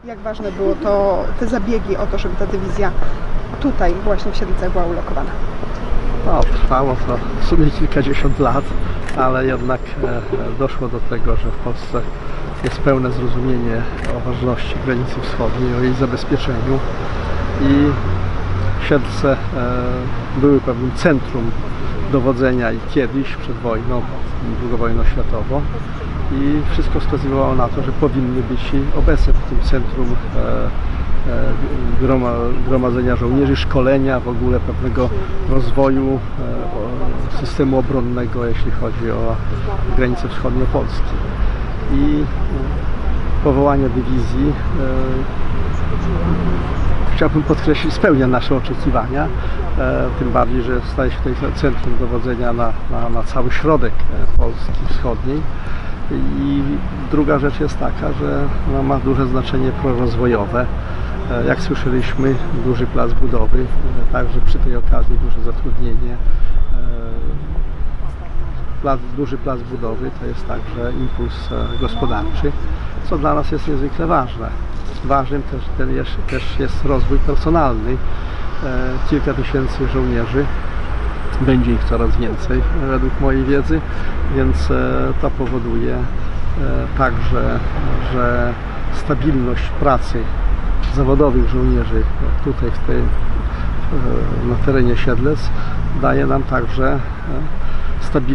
Jak ważne było te zabiegi o to, żeby ta dywizja tutaj właśnie w Siedlcach była ulokowana? No, trwało to w sumie kilkadziesiąt lat, ale jednak doszło do tego, że w Polsce jest pełne zrozumienie o ważności granicy wschodniej, o jej zabezpieczeniu i Siedlce były pewnym centrum dowodzenia i kiedyś przed wojną, II wojną światową, i wszystko wskazywało na to, że powinny być obecne w tym centrum gromadzenia żołnierzy, szkolenia, w ogóle pewnego rozwoju systemu obronnego, jeśli chodzi o granicę wschodnią Polski. I powołanie dywizji, chciałbym podkreślić, spełnia nasze oczekiwania, tym bardziej, że staje się tutaj centrum dowodzenia na cały środek Polski wschodniej. I druga rzecz jest taka, że ma duże znaczenie prorozwojowe. Jak słyszeliśmy, duży plac budowy, także przy tej okazji duże zatrudnienie. Duży plac budowy to jest także impuls gospodarczy, co dla nas jest niezwykle ważne. Ważnym też jest rozwój personalny. Kilka tysięcy żołnierzy, będzie ich coraz więcej według mojej wiedzy, więc to powoduje także, że stabilność pracy zawodowych żołnierzy tutaj na terenie Siedlec daje nam także stabilność